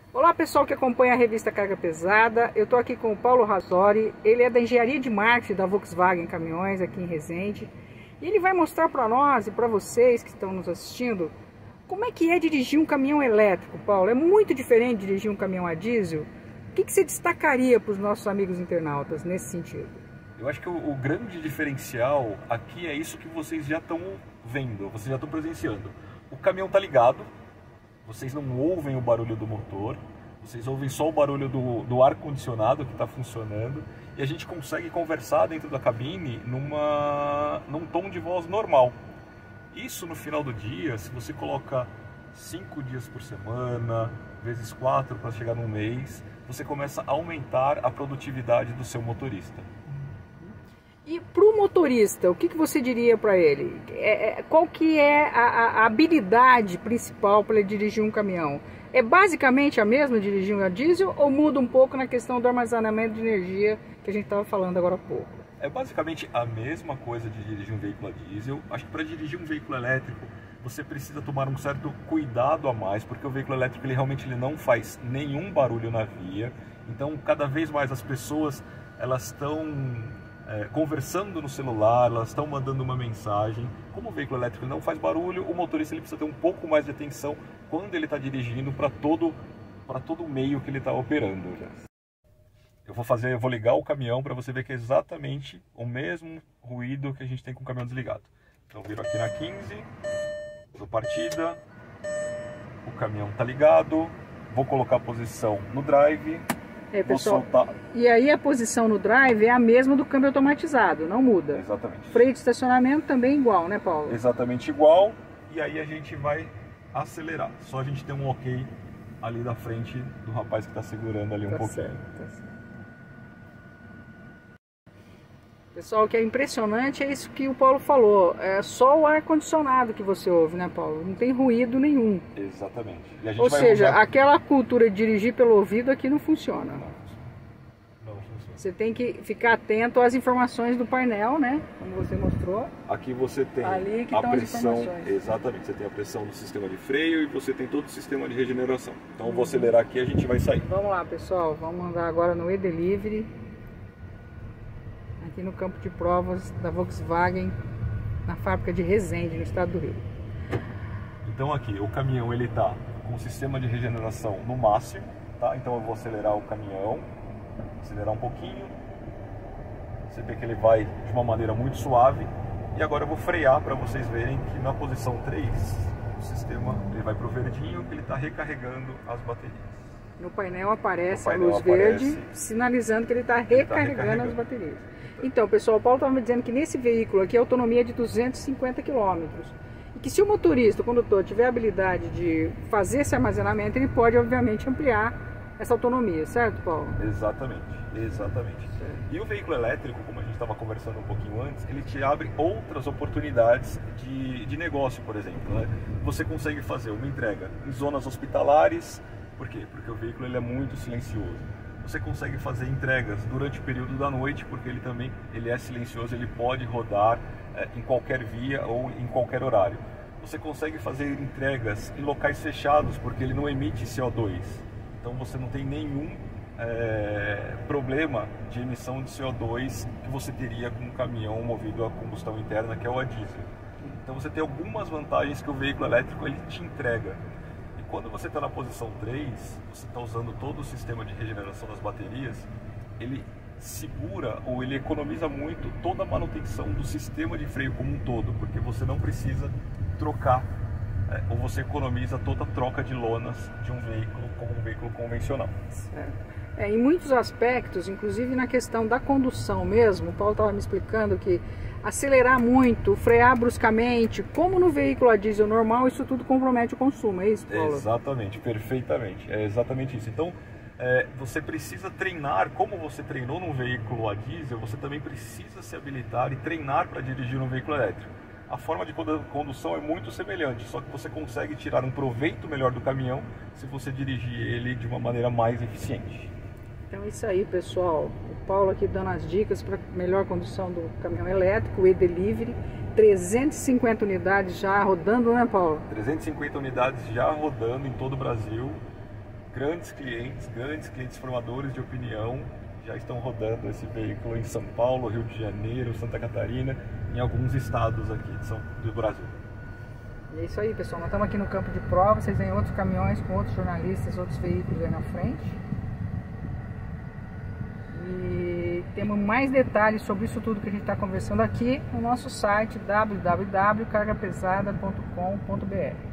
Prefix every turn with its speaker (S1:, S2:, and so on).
S1: Olá pessoal que acompanha a revista Carga Pesada, eu estou aqui com o Paulo Rasori, ele é da engenharia de marketing da Volkswagen Caminhões aqui em Resende e ele vai mostrar para nós e para vocês que estão nos assistindo como é que é dirigir um caminhão elétrico. Paulo, é muito diferente de dirigir um caminhão a diesel. O que você destacaria para os nossos amigos internautas nesse sentido?
S2: Eu acho que o grande diferencial aqui é isso que vocês já estão vendo, vocês já estão presenciando. O caminhão está ligado, vocês não ouvem o barulho do motor, vocês ouvem só o barulho do ar-condicionado que está funcionando e a gente consegue conversar dentro da cabine num tom de voz normal. Isso no final do dia, se você coloca 5 dias por semana, vezes 4 para chegar num mês, você começa a aumentar a produtividade do seu motorista.
S1: E para o motorista, o que você diria para ele? Qual que é a habilidade principal para ele dirigir um caminhão? É basicamente a mesma dirigir um a diesel ou muda um pouco na questão do armazenamento de energia que a gente estava falando agora há pouco?
S2: É basicamente a mesma coisa de dirigir um veículo a diesel. Acho que para dirigir um veículo elétrico você precisa tomar um certo cuidado a mais, porque o veículo elétrico ele não faz nenhum barulho na via. Então cada vez mais as pessoas elas estão conversando no celular, elas estão mandando uma mensagem. Como o veículo elétrico não faz barulho, o motorista ele precisa ter um pouco mais de atenção quando ele está dirigindo para todo o meio que ele está operando. Eu vou ligar o caminhão para você ver que é exatamente o mesmo ruído que a gente tem com o caminhão desligado. Então viro aqui na 15, dou partida, o caminhão está ligado, vou colocar a posição no drive.
S1: Pessoal, e aí a posição no drive é a mesma do câmbio automatizado, não muda.
S2: Exatamente.
S1: Freio de estacionamento também igual, né, Paulo?
S2: Exatamente igual. E aí a gente vai acelerar. Só a gente tem um ok ali da frente do rapaz que está segurando ali um pouquinho.
S1: Certo, tá certo. Pessoal, o que é impressionante é isso que o Paulo falou. É só o ar-condicionado que você ouve, né, Paulo? Não tem ruído nenhum.
S2: Exatamente. E a gente
S1: Ou seja, aquela cultura de dirigir pelo ouvido aqui não funciona.
S2: Não funciona.
S1: Você tem que ficar atento às informações do painel, né? Como você mostrou.
S2: Aqui você tem
S1: ali que
S2: a
S1: estão as
S2: pressão.
S1: informações.
S2: Exatamente. Você tem a pressão do sistema de freio e você tem todo o sistema de regeneração. Então eu vou acelerar aqui e a gente vai sair.
S1: Vamos lá, pessoal. Vamos andar agora no e-Delivery. Aqui no campo de provas da Volkswagen, na fábrica de Resende, no estado do Rio.
S2: Então aqui, o caminhão ele está com o sistema de regeneração no máximo, tá? Então eu vou acelerar o caminhão, acelerar um pouquinho. Você vê que ele vai de uma maneira muito suave. E agora eu vou frear para vocês verem que na posição 3, o sistema ele vai para o verdinho, ele está recarregando as baterias.
S1: No painel aparece a luz verde, sinalizando que ele está recarregando as baterias. Então, pessoal, o Paulo estava me dizendo que nesse veículo aqui a autonomia é de 250 km. E que se o motorista, o condutor, tiver a habilidade de fazer esse armazenamento, ele pode, obviamente, ampliar essa autonomia, certo, Paulo?
S2: Exatamente, exatamente. Certo. E o veículo elétrico, como a gente estava conversando um pouquinho antes, ele te abre outras oportunidades de negócio, por exemplo, né? Você consegue fazer uma entrega em zonas hospitalares. Por quê? Porque o veículo ele é muito silencioso. Você consegue fazer entregas durante o período da noite, porque ele é silencioso, ele pode rodar em qualquer via ou em qualquer horário. Você consegue fazer entregas em locais fechados, porque ele não emite CO2. Então você não tem nenhum problema de emissão de CO2 que você teria com um caminhão movido a combustão interna, que é o a diesel. Então você tem algumas vantagens que o veículo elétrico ele te entrega. Quando você está na posição 3, você está usando todo o sistema de regeneração das baterias, ele segura ou ele economiza muito toda a manutenção do sistema de freio como um todo, porque você não precisa trocar, ou você economiza toda a troca de lonas de um veículo como um veículo convencional.
S1: Certo. Em muitos aspectos, inclusive na questão da condução mesmo, o Paulo estava me explicando que acelerar muito, frear bruscamente, como no veículo a diesel normal, isso tudo compromete o consumo, é isso, Paulo?
S2: Exatamente, perfeitamente, é exatamente isso. Então, você precisa treinar, como você treinou num veículo a diesel, você também precisa se habilitar e treinar para dirigir um veículo elétrico. A forma de condução é muito semelhante, só que você consegue tirar um proveito melhor do caminhão se você dirigir ele de uma maneira mais eficiente.
S1: Então é isso aí, pessoal. O Paulo aqui dando as dicas para melhor condução do caminhão elétrico, o e-Delivery. 350 unidades já rodando, né, Paulo?
S2: 350 unidades já rodando em todo o Brasil. grandes clientes formadores de opinião já estão rodando esse veículo em São Paulo, Rio de Janeiro, Santa Catarina, em alguns estados aqui do Brasil.
S1: E é isso aí, pessoal, nós estamos aqui no campo de prova, vocês veem outros caminhões com outros jornalistas, outros veículos aí na frente. E temos mais detalhes sobre isso tudo que a gente está conversando aqui no nosso site www.cargapesada.com.br.